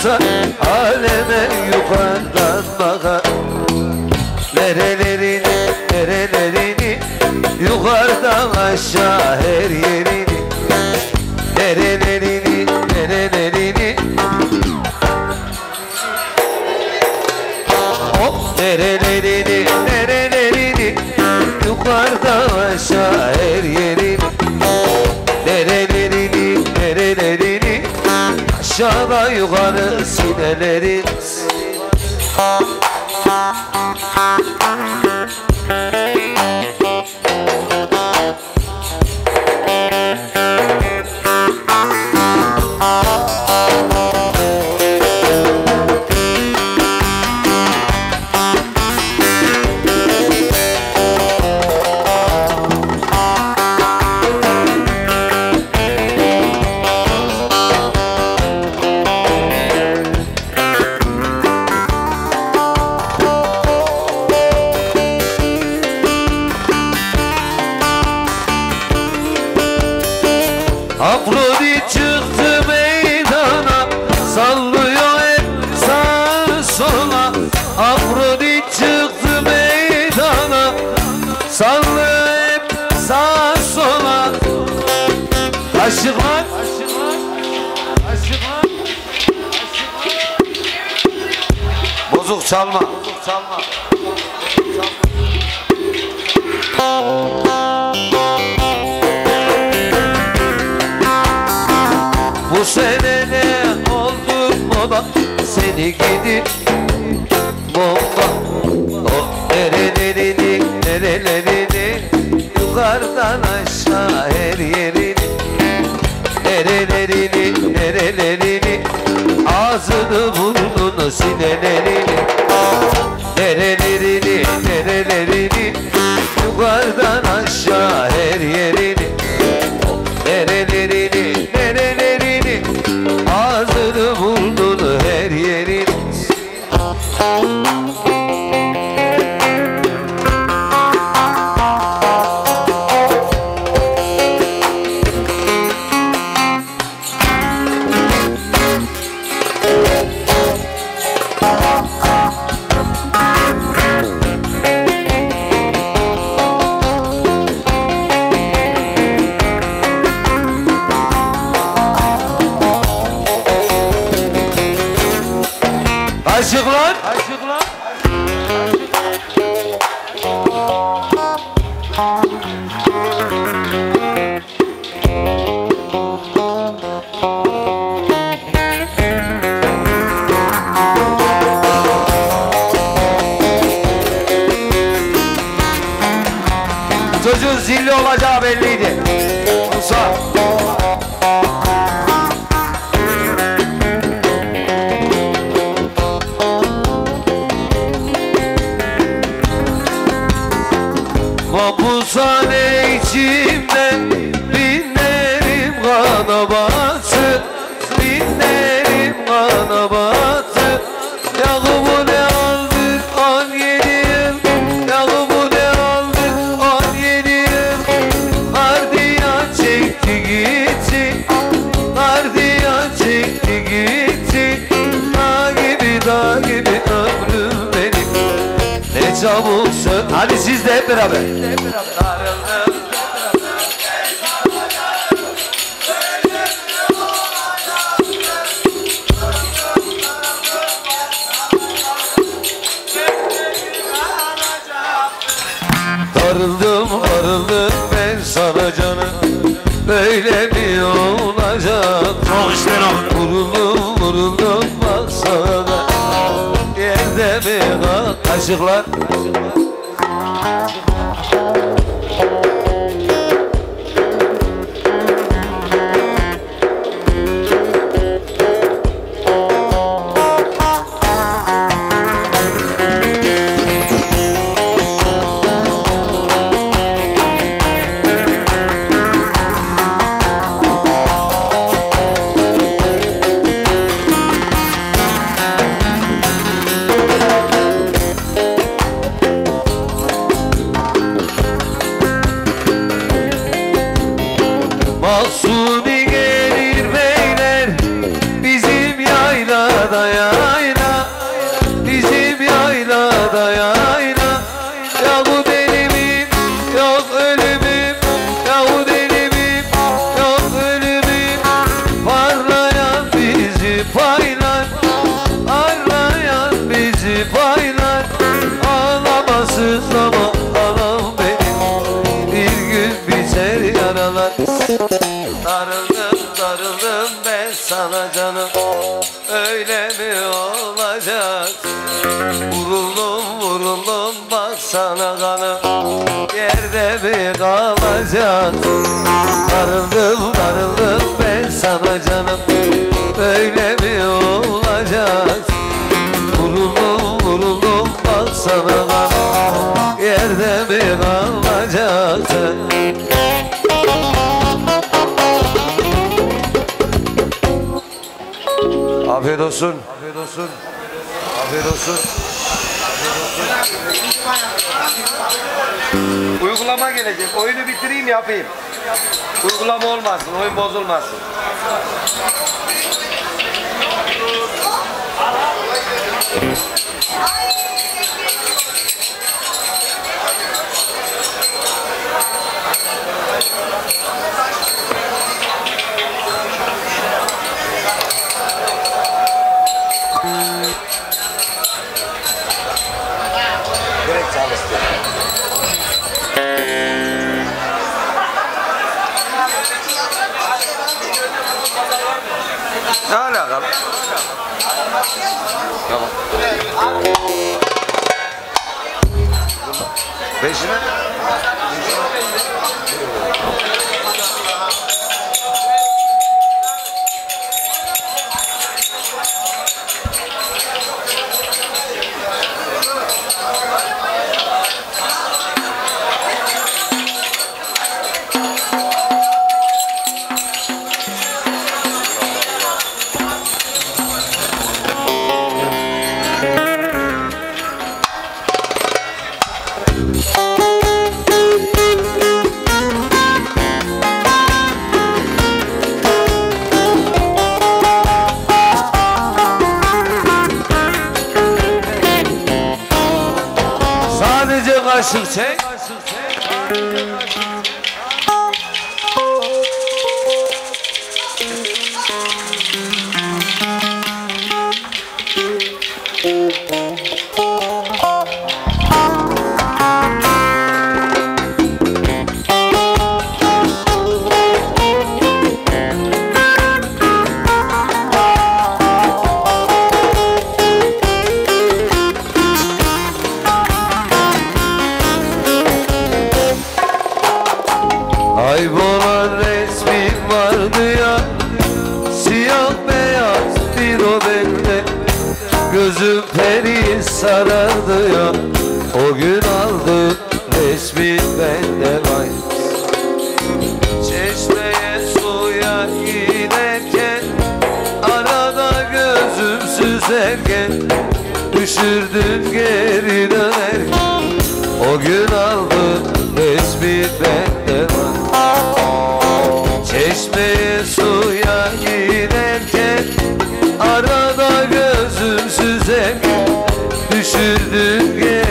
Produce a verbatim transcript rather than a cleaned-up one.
olsa aleme yukarıdan bakar. Nerelerini, nerelerini, yukarıdan aşağı her yerini. Nerelerini, nerelerini, hop nerelerini, nerelerini, yukarıdan aşağı her yerini. Nerelerini, nerelerini, aşağıda yukarı sinelerin. Afrodit çıktı meydana, sallıyor hep sağa sola. Afrodit çıktı meydana, sallıyor hep sağa sola. Aşıklar, aşıklar, bozuk çalma, bozuk çalma. Bu sene ne oldu moda, seni gidin bomba. O nerelerini, nerelerini, yukarıdan aşağı her yerini. Nerelerini, nerelerini, ağzını burnunu sinelerini. Nerelerini, nerelerini, yukarıdan aşağı her yerini. Nerelerini, nerelerini, ağzını burnunu her yerini. Aşıklar, aşıklar. Çocuğun zilli olacağı belliydi. Musa. Mahpushane içimden binlerim kana batı, binlerim kana batı. Yakubu ne aldı on yedi yıl, Yakubu ne aldı on yedi yıl. Gardiyan çekti gitti, gardiyan çekti gitti. Dağ gibi dağ gibi ömrüm benim, ne çabuk sö... Hadi siz de hep beraber. Hep beraber. Darıldım, darıldım ben sana canım, böyle mi olacak? Vuruldum, vuruldum baksana, yerde mi kal? Aşıklar. Mahsuni gelir beyler bizim yaylada var. Darıldım darıldım ben sana canım, öyle mi olacak? Vuruldum vuruldum baksana kanım, yerde mi kalacak? Darıldım darıldım ben sana canım, öyle mi olacak? Vuruldum vuruldum baksana kanım, yerde mi kalacak? Afiyet olsun. Afiyet olsun. Afiyet olsun. Uygulama gelecek. Oyunu bitireyim yapayım. Uygulama olmasın, oyun bozulmasın. Direkt çalıştı. Ne alakalı? Tamam. Beşine? Sadece kaşık çek. Kaybolan resmin vardı ya, siyah beyaz bir o bende, gözüm peri sarardı ya, o gün aldı resmin bende vay. Çeşmeye suya giderken, arada gözüm süzerken, düşürdün geri dönerken, o gün aldı resmin bende.